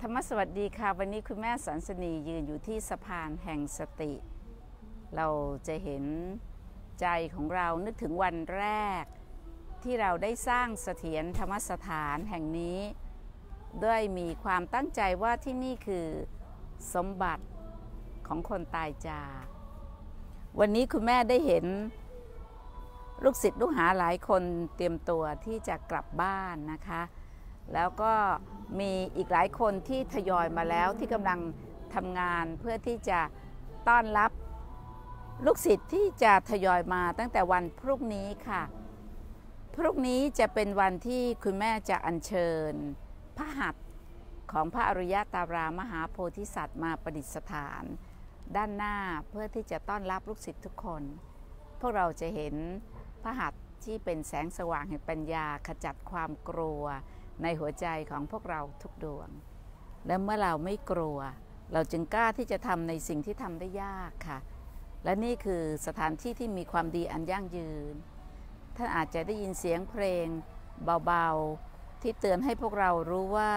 ธรรมสวัสดีค่ะวันนี้คุณแม่สันสนียืนอยู่ที่สะพานแห่งสติ เราจะเห็นใจของเรานึกถึงวันแรกที่เราได้สร้างเสถียรธรรมสถานแห่งนี้ด้วยมีความตั้งใจว่าที่นี่คือสมบัติของคนตายจากวันนี้คุณแม่ได้เห็นลูกศิษย์ลูกหาหลายคนเตรียมตัวที่จะกลับบ้านนะคะแล้วก็มีอีกหลายคนที่ทยอยมาแล้วที่กำลังทำงานเพื่อที่จะต้อนรับลูกศิษย์ที่จะทยอยมาตั้งแต่วันพรุ่งนี้ค่ะพรุ่งนี้จะเป็นวันที่คุณแม่จะอัญเชิญพระหัตถ์ของพระอริยตารามหาโพธิสัตว์มาประดิษฐานด้านหน้าเพื่อที่จะต้อนรับลูกศิษย์ทุกคนพวกเราจะเห็นพระหัตถ์ที่เป็นแสงสว่างแห่งปัญญาขจัดความกลัวในหัวใจของพวกเราทุกดวงและเมื่อเราไม่กลัวเราจึงกล้าที่จะทำในสิ่งที่ทำได้ยากค่ะและนี่คือสถานที่ที่มีความดีอันยั่งยืนท่านอาจจะได้ยินเสียงเพลงเบาๆที่เตือนให้พวกเรารู้ว่า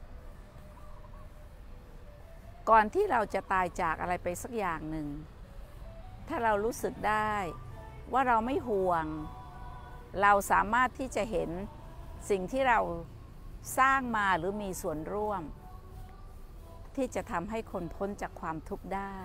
ก่อนที่เราจะตายจากอะไรไปสักอย่างหนึ่งถ้าเรารู้สึกได้ว่าเราไม่ห่วงเราสามารถที่จะเห็นสิ่งที่เราสร้างมาหรือมีส่วนร่วมที่จะทำให้คนพ้นจากความทุกข์ได้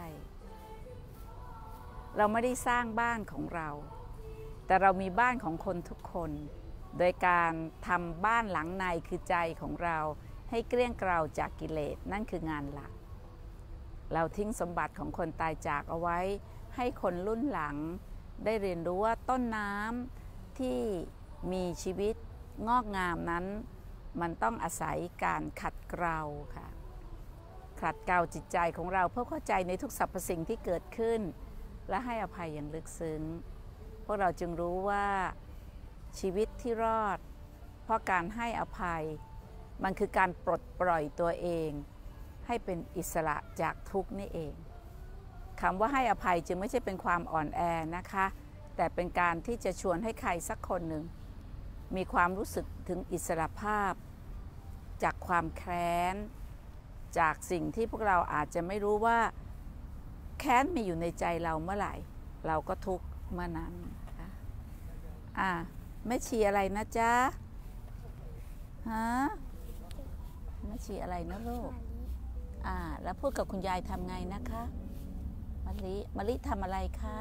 เราไม่ได้สร้างบ้านของเราแต่เรามีบ้านของคนทุกคนโดยการทำบ้านหลังในคือใจของเราให้เกลี้ยงเกลาจากกิเลสนั่นคืองานหลักเราทิ้งสมบัติของคนตายจากเอาไว้ให้คนรุ่นหลังได้เรียนรู้ว่าต้นน้ำที่มีชีวิตงอกงามนั้นมันต้องอาศัยการขัดเกลาค่ะขัดเกลาจิตใจของเราเพื่อเข้าใจในทุกสรรพสิ่งที่เกิดขึ้นและให้อภัยอย่างลึกซึ้งพวกเราจึงรู้ว่าชีวิตที่รอดเพราะการให้อภัยมันคือการปลดปล่อยตัวเองให้เป็นอิสระจากทุกข์นี่เองคำว่าให้อภัยจึงไม่ใช่เป็นความอ่อนแอนะคะแต่เป็นการที่จะชวนให้ใครสักคนหนึ่งมีความรู้สึกถึงอิสรภาพจากความแค้นจากสิ่งที่พวกเราอาจจะไม่รู้ว่าแค้นมีอยู่ในใจเราเมื่อไหร่เราก็ทุกข์เมื่อนั้นแม่ชีอะไรนะจ๊ะฮะแม่ชีอะไรนะลูกแล้วพูดกับคุณยายทำไงนะคะมะลิทำอะไรคะ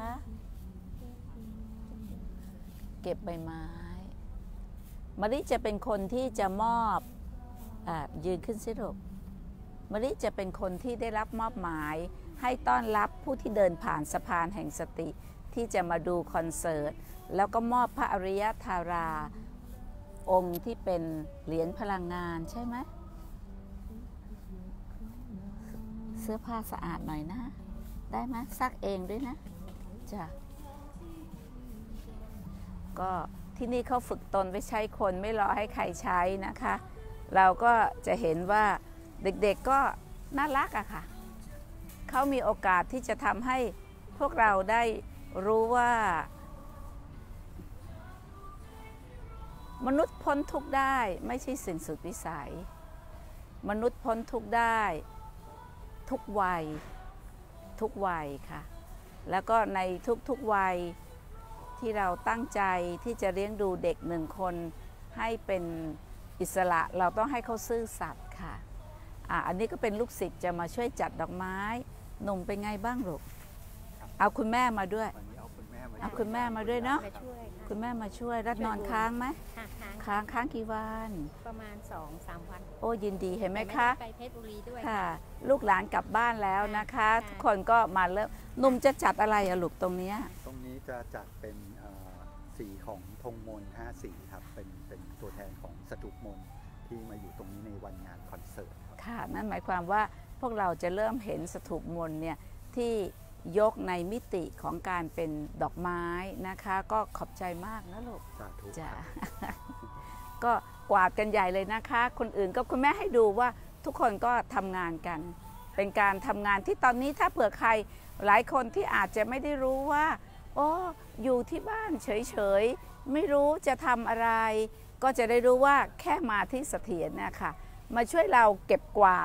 เก็บใบไม้มะลิจะเป็นคนที่จะมอบยืนขึ้นสิลูกมะลิจะเป็นคนที่ได้รับมอบหมายให้ต้อนรับผู้ที่เดินผ่านสะพานแห่งสติที่จะมาดูคอนเสิร์ตแล้วก็มอบพระอริยธาราองค์ที่เป็นเหรียญพลังงานใช่ไหมเสื้อผ้าสะอาดหน่อยนะได้ไหมซักเองด้วยนะจ้ะก็ที่นี่เขาฝึกตนไว้ใช้คนไม่รอให้ใครใช้นะคะเราก็จะเห็นว่าเด็กๆก็น่ารักอะค่ะเขามีโอกาสที่จะทำให้พวกเราได้รู้ว่ามนุษย์พ้นทุกข์ได้ไม่ใช่สิ่งสุดวิสัยมนุษย์พ้นทุกข์ได้ทุกวัยค่ะแล้วก็ในทุกวัยที่เราตั้งใจที่จะเลี้ยงดูเด็กหนึ่งคนให้เป็นอิสระเราต้องให้เขาซื่อสัตย์ค่ะอันนี้ก็เป็นลูกศิษย์จะมาช่วยจัดดอกไม้หนุ่มเป็นไงบ้างลูกเอาคุณแม่มาด้วยเอาคุณแม่มาด้วยเนาะคุณแม่มาช่วยรัดนอนค้างไหมค้างกี่วันประมาณ 2-3 วันโอ้ยินดีเห็นไหมคะไปเพชรบุรีด้วยค่ะลูกหลานกลับบ้านแล้วนะคะทุกคนก็มาเริ่มหนุ่มจะจัดอะไรอะลูกตรงนี้จะจัดเป็นสีของธงมนต์5 สีครับเป็นตัวแทนของสถูปมนต์ที่มาอยู่ตรงนี้ในวันงานคอนเสิร์ตค่ะนั่นหมายความว่าพวกเราจะเริ่มเห็นสถูปมนต์เนี่ยที่ยกในมิติของการเป็นดอกไม้นะคะก็ขอบใจมากนะลูกจ้ะก็กวาดกันใหญ่เลยนะคะคนอื่นก็คุณแม่ให้ดูว่าทุกคนก็ทำงานกันเป็นการทำงานที่ตอนนี้ถ้าเผื่อใครหลายคนที่อาจจะไม่ได้รู้ว่าโอ้อยู่ที่บ้านเฉยๆไม่รู้จะทำอะไรก็จะได้รู้ว่าแค่มาที่เสถียรเนี่ยค่ะมาช่วยเราเก็บกวาด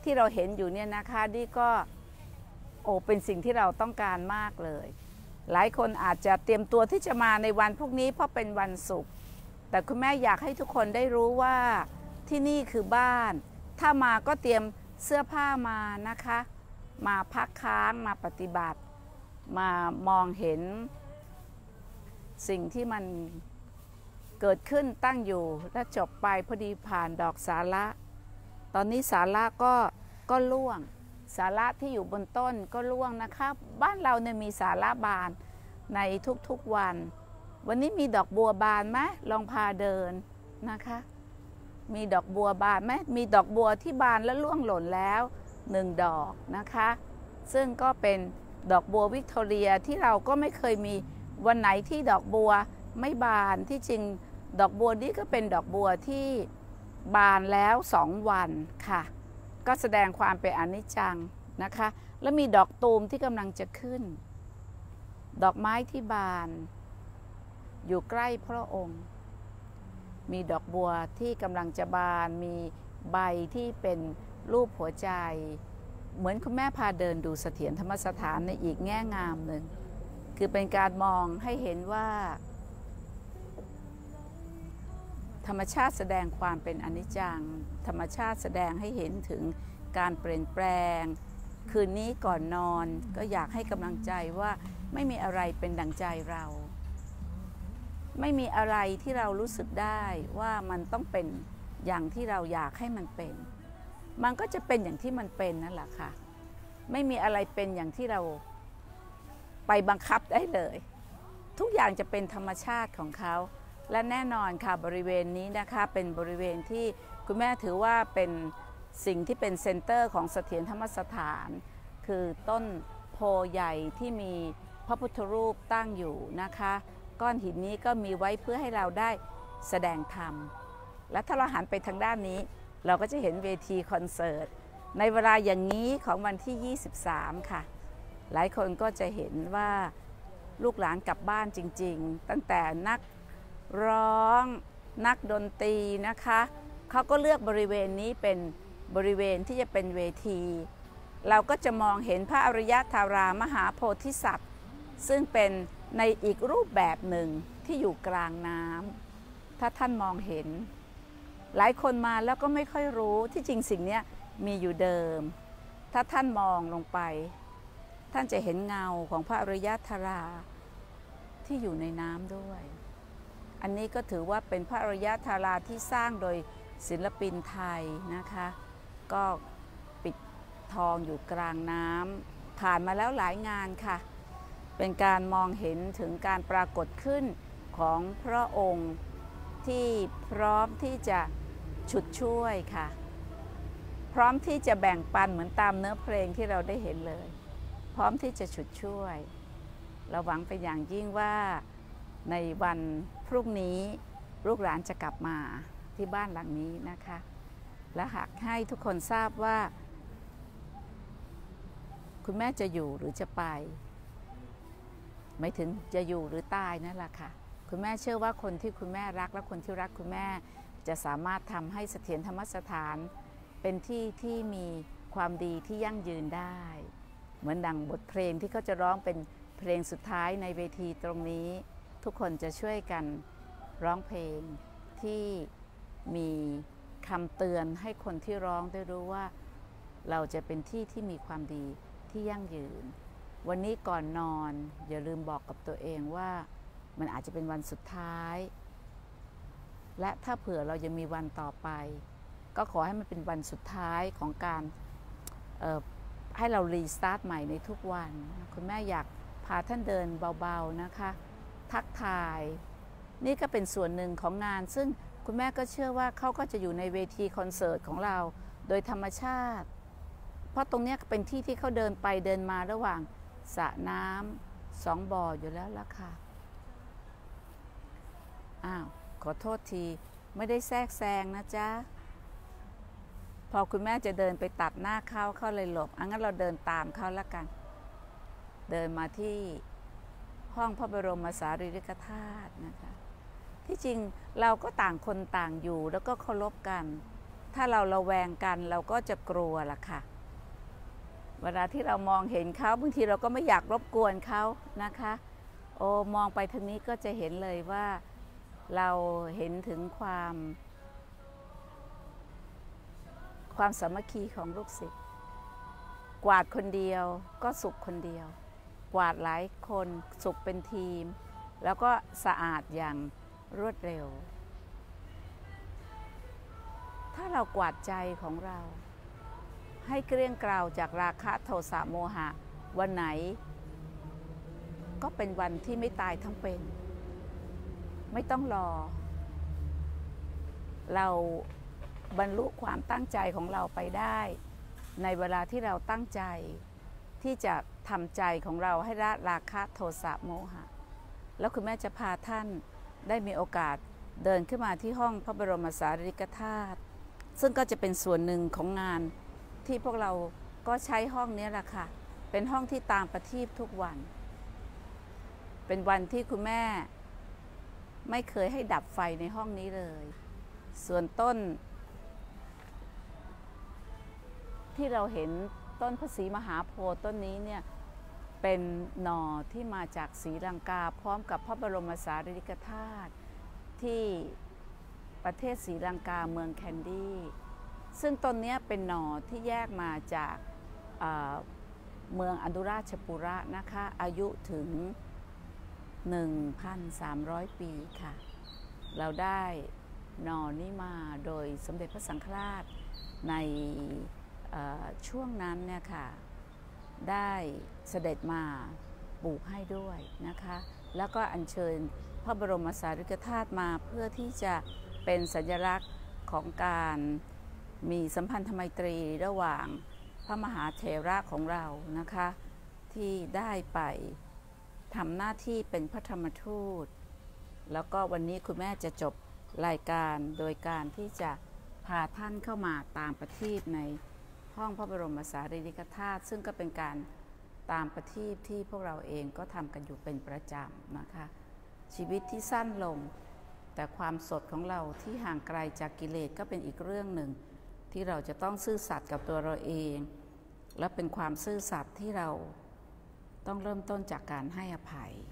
ที่เราเห็นอยู่เนี่ยนะคะนี่ก็เป็นสิ่งที่เราต้องการมากเลยหลายคนอาจจะเตรียมตัวที่จะมาในวันพวกนี้เพราะเป็นวันศุกร์แต่คุณแม่อยากให้ทุกคนได้รู้ว่าที่นี่คือบ้านถ้ามาก็เตรียมเสื้อผ้ามานะคะมาพักค้างมาปฏิบัติมามองเห็นสิ่งที่มันเกิดขึ้นตั้งอยู่และจบไปพอดีผ่านดอกสาระตอนนี้สาระก็ร่วงสาระที่อยู่บนต้นก็ร่วงนะคะบ้านเราเนี่ยมีสาระบานในทุกๆวันนี้มีดอกบัวบานไหมลองพาเดินนะคะมีดอกบัวบานไหมมีดอกบัวที่บานและร่วงหล่นแล้ว1 ดอกนะคะซึ่งก็เป็นดอกบัววิกตอเรียที่เราก็ไม่เคยมีวันไหนที่ดอกบัวไม่บานที่จริงดอกบัวนี้ก็เป็นดอกบัวที่บานแล้ว2 วันค่ะก็แสดงความเป็นอนิจจังนะคะแล้วมีดอกตูมที่กำลังจะขึ้นดอกไม้ที่บานอยู่ใกล้พระองค์มีดอกบัวที่กำลังจะบานมีใบที่เป็นรูปหัวใจเหมือนคุณแม่พาเดินดูเสถียรธรรมสถานในอีกแง่งามหนึ่งคือเป็นการมองให้เห็นว่าธรรมชาติแสดงความเป็นอนิจจังธรรมชาติแสดงให้เห็นถึงการเปลี่ยนแปลงคืนนี้ก่อนนอนก็อยากให้กำลังใจว่าไม่มีอะไรเป็นดั่งใจเราไม่มีอะไรที่เรารู้สึกได้ว่ามันต้องเป็นอย่างที่เราอยากให้มันเป็นมันก็จะเป็นอย่างที่มันเป็นนั่นแหละค่ะไม่มีอะไรเป็นอย่างที่เราไปบังคับได้เลยทุกอย่างจะเป็นธรรมชาติของเขาและแน่นอนค่ะบริเวณนี้นะคะเป็นบริเวณที่คุณแม่ถือว่าเป็นสิ่งที่เป็นเซ็นเตอร์ของเสถียรธรรมสถานคือต้นโพใหญ่ที่มีพระพุทธรูปตั้งอยู่นะคะก้อนหินนี้ก็มีไว้เพื่อให้เราได้แสดงธรรมและถ้าเราหันไปทางด้านนี้เราก็จะเห็นเวทีคอนเสิร์ตในเวลาอย่างนี้ของวันที่23ค่ะหลายคนก็จะเห็นว่าลูกหลานกลับบ้านจริงๆตั้งแต่นักร้องนักดนตรีนะคะเขาก็เลือกบริเวณนี้เป็นบริเวณที่จะเป็นเวทีเราก็จะมองเห็นพระอริยธารามหาโพธิสัตว์ซึ่งเป็นในอีกรูปแบบหนึ่งที่อยู่กลางน้ำถ้าท่านมองเห็นหลายคนมาแล้วก็ไม่ค่อยรู้ที่จริงสิ่งนี้มีอยู่เดิมถ้าท่านมองลงไปท่านจะเห็นเงาของพระอริยธาราที่อยู่ในน้ำด้วยอันนี้ก็ถือว่าเป็นพระอริยธาราที่สร้างโดยศิลปินไทยนะคะก็ปิดทองอยู่กลางน้ำผ่านมาแล้วหลายงานค่ะเป็นการมองเห็นถึงการปรากฏขึ้นของพระองค์ที่พร้อมที่จะฉุดช่วยค่ะพร้อมที่จะแบ่งปันเหมือนตามเนื้อเพลงที่เราได้เห็นเลยพร้อมที่จะฉุดช่วยเราหวังเป็นอย่างยิ่งว่าในวันพรุ่งนี้ลูกหลานจะกลับมาที่บ้านหลังนี้นะคะและหากให้ทุกคนทราบว่าคุณแม่จะอยู่หรือจะไปไม่ถึงจะอยู่หรือตายนั่นแหละค่ะคุณแม่เชื่อว่าคนที่คุณแม่รักและคนที่รักคุณแม่จะสามารถทำให้เสถียรธรรมสถานเป็นที่ที่มีความดีที่ยั่งยืนได้เหมือนดังบทเพลงที่เขาจะร้องเป็นเพลงสุดท้ายในเวทีตรงนี้ทุกคนจะช่วยกันร้องเพลงที่มีคำเตือนให้คนที่ร้องได้รู้ว่าเราจะเป็นที่ที่มีความดีที่ยั่งยืนวันนี้ก่อนนอนอย่าลืมบอกกับตัวเองว่ามันอาจจะเป็นวันสุดท้ายและถ้าเผื่อเรายังมีวันต่อไปก็ขอให้มันเป็นวันสุดท้ายของการให้เรารีสตาร์ทใหม่ในทุกวันคุณแม่อยากพาท่านเดินเบาๆนะคะทักทายนี่ก็เป็นส่วนหนึ่งของงานซึ่งคุณแม่ก็เชื่อว่าเขาก็จะอยู่ในเวทีคอนเสิร์ตของเราโดยธรรมชาติเพราะตรงนี้เป็นที่ที่เขาเดินไปเดินมาระหว่างสระน้ำ2 บ่ออยู่แล้วล่ะค่ะอ้าวขอโทษทีไม่ได้แทรกแซงนะจ๊ะพอคุณแม่จะเดินไปตัดหน้าเขาเลยหลบงั้นเราเดินตามเขาแล้วกันเดินมาที่ห้องพระบรมสารีริกธาตุนะคะที่จริงเราก็ต่างคนต่างอยู่แล้วก็เคารพกันถ้าเราระแวงกันเราก็จะกลัวล่ะค่ะเวลาที่เรามองเห็นเขาบางทีเราก็ไม่อยากรบกวนเขานะคะโอ้มองไปทางนี้ก็จะเห็นเลยว่าเราเห็นถึงความสามัคคีของลูกศิษย์กวาดคนเดียวก็สุขคนเดียวกวาดหลายคนสุขเป็นทีมแล้วก็สะอาดอย่างรวดเร็วถ้าเรากวาดใจของเราให้เกลี้ยงเกลาจากราคะโทสะโมหะวันไหนก็เป็นวันที่ไม่ตายทั้งเป็นไม่ต้องรอเราบรรลุความตั้งใจของเราไปได้ในเวลาที่เราตั้งใจที่จะทำใจของเราให้ละราคะโทสะโมหะแล้วคุณแม่จะพาท่านได้มีโอกาสเดินขึ้นมาที่ห้องพระบรมสารีริกธาตุซึ่งก็จะเป็นส่วนหนึ่งของงานที่พวกเราก็ใช้ห้องนี้แหละค่ะเป็นห้องที่ตามประทีปทุกวันเป็นวันที่คุณแม่ไม่เคยให้ดับไฟในห้องนี้เลยส่วนต้นที่เราเห็นต้นพระศรีมหาโพธิ์ต้นนี้เนี่ยเป็นหน่อที่มาจากศรีลังกาพร้อมกับพระบรมสารีริกธาตุที่ประเทศศรีลังกาเมืองแคนดี้ซึ่งต้นนี้เป็นหน่อที่แยกมาจากเมืองอนุราชปุระนะคะอายุถึง 1,300 ปีค่ะเราได้หน่อนี้มาโดยสมเด็จพระสังฆราชในช่วงนั้นเนี่ยค่ะได้เสด็จมาปลูกให้ด้วยนะคะแล้วก็อัญเชิญพระบรมสารีริกธาตุมาเพื่อที่จะเป็นสัญลักษณ์ของการมีสัมพันธไมตรีระหว่างพระมหาเถระของเรานะคะที่ได้ไปทำหน้าที่เป็นพระธรรมทูตแล้วก็วันนี้คุณแม่จะจบรายการโดยการที่จะพาท่านเข้ามาตามประทีปในห้องพระบรมสารีริกธาตุซึ่งก็เป็นการตามประทีปที่พวกเราเองก็ทำกันอยู่เป็นประจำนะคะชีวิตที่สั้นลงแต่ความสดของเราที่ห่างไกลจากกิเลสก็เป็นอีกเรื่องหนึ่งที่เราจะต้องซื่อสัตย์กับตัวเราเองและเป็นความซื่อสัตย์ที่เราต้องเริ่มต้นจากการให้อภัย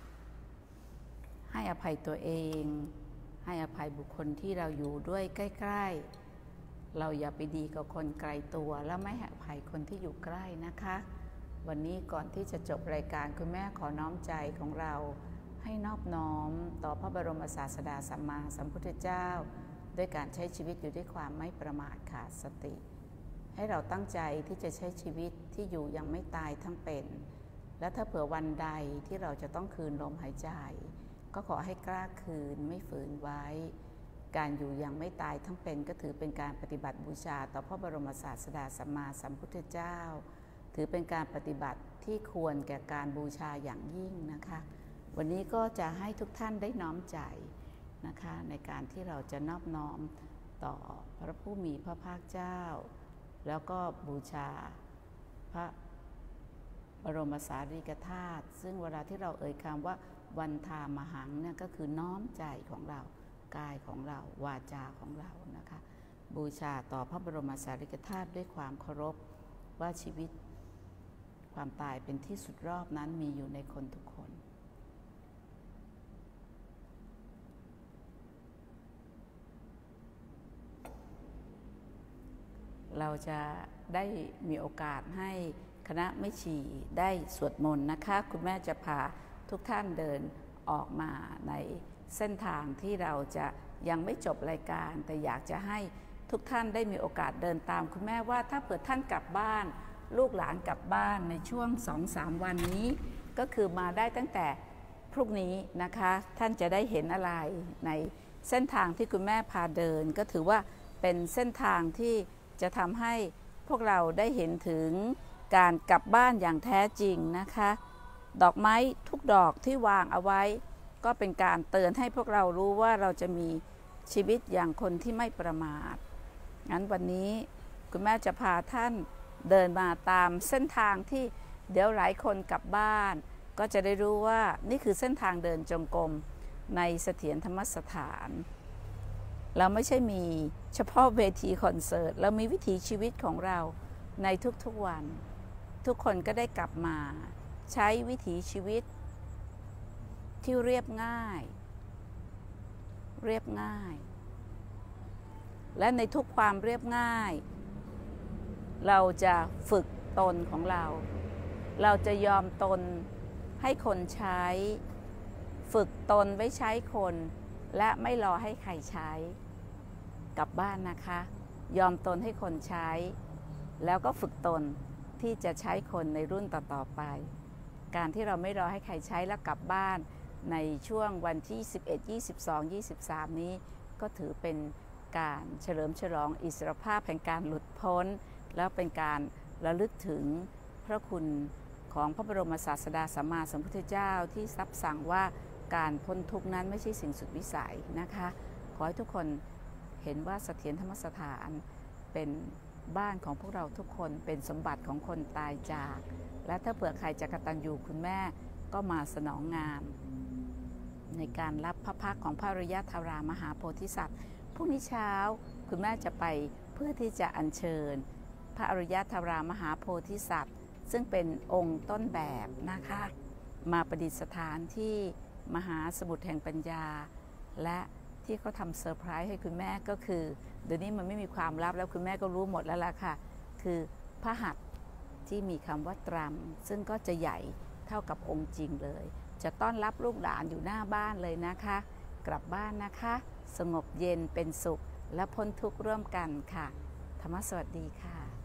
ตัวเองให้อภัยบุคคลที่เราอยู่ด้วยใกล้ๆเราอย่าไปดีกับคนไกลตัวแล้วไม่ให้อภัยคนที่อยู่ใกล้นะคะวันนี้ก่อนที่จะจบรายการคุณแม่ขอน้อมใจของเราให้นอบน้อมต่อพระบรมศาสดาสัมมาสัมพุทธเจ้าด้วยการใช้ชีวิตอยู่ด้วยความไม่ประมาทขาดสติให้เราตั้งใจที่จะใช้ชีวิตที่อยู่ยังไม่ตายทั้งเป็นและถ้าเผื่อวันใดที่เราจะต้องคืนลมหายใจก็ขอให้กล้าคืนไม่ฝืนไว้การอยู่ยังไม่ตายทั้งเป็นก็ถือเป็นการปฏิบัติบูชาต่อพระบรมศาสดาสัมมาสัมพุทธเจ้าถือเป็นการปฏิบัติที่ควรแก่การบูชาอย่างยิ่งนะคะวันนี้ก็จะให้ทุกท่านได้น้อมใจนะคะในการที่เราจะนอบน้อมต่อพระผู้มีพระภาคเจ้าแล้วก็บูชาพระบรมสารีริกธาตุซึ่งเวลาที่เราเอ่ยคำว่าวันทามหังเนี่ยก็คือน้อมใจของเรากายของเราวาจาของเรานะคะบูชาต่อพระบรมสารีริกธาตุด้วยความเคารพว่าชีวิตความตายเป็นที่สุดรอบนั้นมีอยู่ในคนทุกคนเราจะได้มีโอกาสให้คณะแม่ชีได้สวดมนต์นะคะคุณแม่จะพาทุกท่านเดินออกมาในเส้นทางที่เราจะยังไม่จบรายการแต่อยากจะให้ทุกท่านได้มีโอกาสเดินตามคุณแม่ว่าถ้าเผื่อท่านกลับบ้านลูกหลานกลับบ้านในช่วง 2-3 วันนี้ก็คือมาได้ตั้งแต่พรุ่งนี้นะคะท่านจะได้เห็นอะไรในเส้นทางที่คุณแม่พาเดินก็ถือว่าเป็นเส้นทางที่จะทำให้พวกเราได้เห็นถึงการกลับบ้านอย่างแท้จริงนะคะดอกไม้ทุกดอกที่วางเอาไว้ก็เป็นการเตือนให้พวกเรารู้ว่าเราจะมีชีวิตอย่างคนที่ไม่ประมาทงั้นวันนี้คุณแม่จะพาท่านเดินมาตามเส้นทางที่เดี๋ยวหลายคนกลับบ้านก็จะได้รู้ว่านี่คือเส้นทางเดินจงกรมในเสถียรธรรมสถานเราไม่ใช่มีเฉพาะเวทีคอนเสิร์ตเรามีวิถีชีวิตของเราในทุกๆวันทุกคนก็ได้กลับมาใช้วิถีชีวิตที่เรียบง่ายและในทุกความเรียบง่ายเราจะฝึกตนของเราจะยอมตนให้คนใช้ฝึกตนไว้ใช้คนและไม่รอให้ใครใช้กลับบ้านนะคะยอมตนให้คนใช้แล้วก็ฝึกตนที่จะใช้คนในรุ่นต่อๆไปการที่เราไม่รอให้ใครใช้แล้วกลับบ้านในช่วงวันที่11 22 23นี้ก็ถือเป็นการเฉลิมฉลองอิสรภาพแห่งการหลุดพ้นแล้วเป็นการระลึกถึงพระคุณของพระบรมศาสดาสัมมาสัมพุทธเจ้าที่รับสั่งว่าการพ้นทุกข์นั้นไม่ใช่สิ่งสุดวิสัยนะคะขอให้ทุกคนเห็นว่าเสถียรธรรมสถานเป็นบ้านของพวกเราทุกคนเป็นสมบัติของคนตายจากและถ้าเผื่อใครจะกตัญญูคุณแม่ก็มาสนองงานในการรับพระพักของพระอริยธารามหาโพธิสัตว์พรุ่งนี้เช้าคุณแม่จะไปเพื่อที่จะอัญเชิญพระอริยธารามหาโพธิสัตว์ซึ่งเป็นองค์ต้นแบบนะคะมาประดิษฐานที่มหาสมุทรแห่งปัญญาและที่เขาทำเซอร์ไพรส์ให้คุณแม่ก็คือเดี๋ยวนี้มันไม่มีความลับแล้วคุณแม่ก็รู้หมดแล้วล่ะค่ะคือพระหัตถ์ที่มีคำว่าตรัมซึ่งก็จะใหญ่เท่ากับองค์จริงเลยจะต้อนรับลูกหลานอยู่หน้าบ้านเลยนะคะกลับบ้านนะคะสงบเย็นเป็นสุขและพ้นทุกข์ร่วมกันค่ะธรรมสวัสดีค่ะ